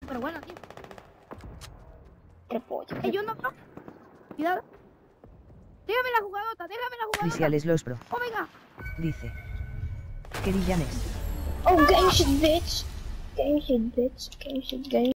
Pero bueno, tío. Repollo. Yo no. Cuidado. Déjame la jugadota, déjame la jugadota. Iniciales los pro. Oh, venga. Dice. Querillanes. Oh, game shit, bitch. Game shit, bitch. Game shit, game.